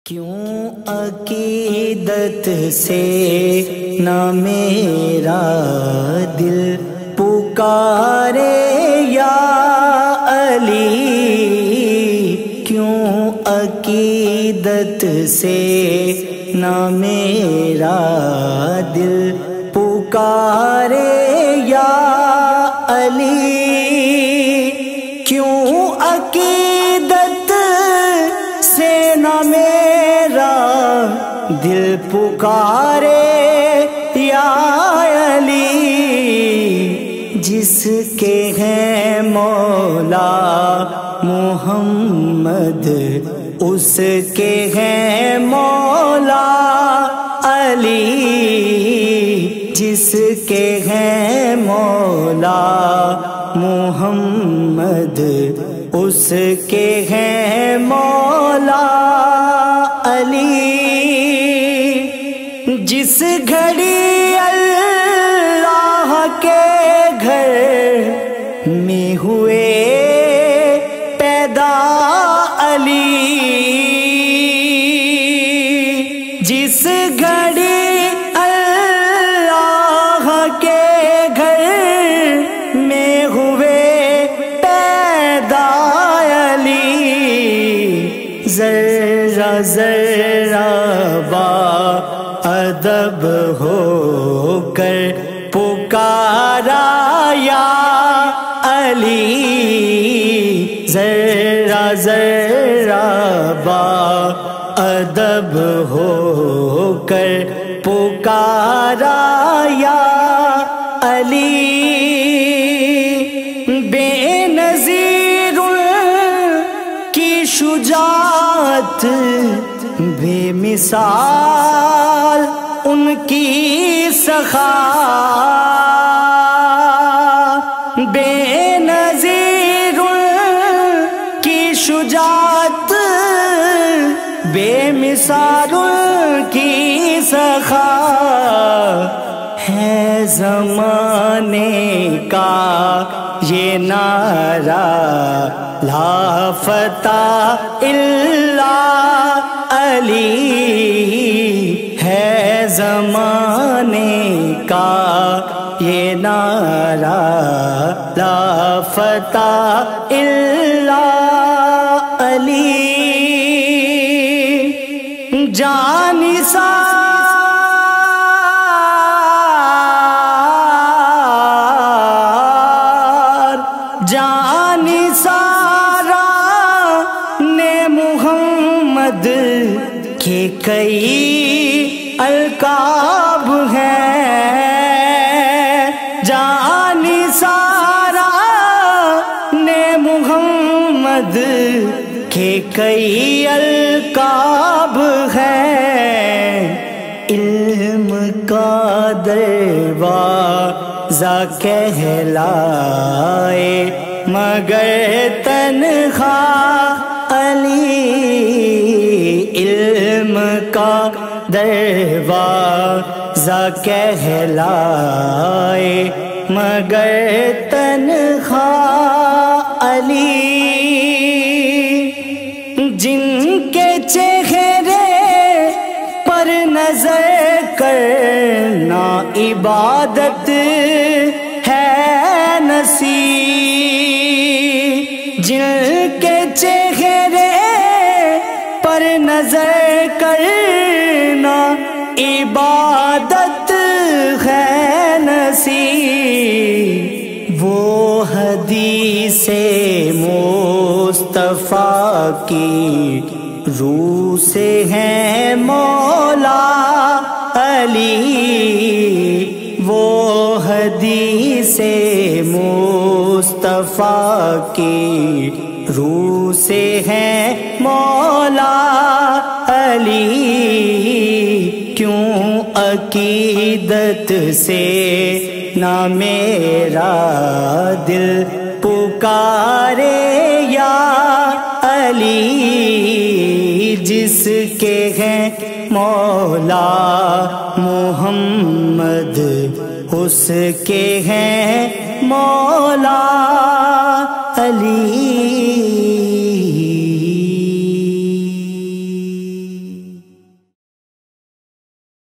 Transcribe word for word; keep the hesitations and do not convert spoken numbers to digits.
کیوں عقیدت سے نہ میرا دل پکارے یا علی، کیوں عقیدت سے نہ میرا دل پکارے یا علی، کیوں عقیدت سے نہ میرا دل پکارے یا علی، جس کے ہیں مولا محمد اس کے ہیں مولا علی، جس کے ہیں مولا محمد اس کے ہیں مولا علی، جس گھڑی اللہ کے گھر میں ہوئے پیدا علی، جس گھڑی اللہ کے گھر میں ہوئے پیدا علی، ذرہ ذرہ با ادب ہو کر پکارا یا علی، ذرہ ذرہ با ادب ہو کر پکارا یا علی، بے نظیر کی شجاعت بے مثال ان کی سخا، بے نظیر کی شجاعت بے مثال کی سخا، ہے زمانے کا یہ نعرہ لا فتح الا علی، ہے زمانے کا یہ نعرہ لا فتح الا علی، جانثار جانثار نے محمد کے کئی القاب ہیں، جانثار نے محمد کے کئی القاب ہیں، علم کا دروازہ کہلائے مگر تنہا علی، علم کا دروازہ کہلائے مگر تنہا علی، جن کے چہرے پر نظر کرنا عبادت ہے نصیب، جن کے چہرے پر نظر کرنا عبادت ہے نصیب، وہ حدیث مصطفیٰ کی روح سے ہیں مولا علی، وہ حدیث مصطفیٰ کی روح سے ہیں مولا علی، کیوں عقیدت سے نہ میرا دل پکارے یا علی، جس کے ہیں مولا محمد اس کے ہیں مولا علی۔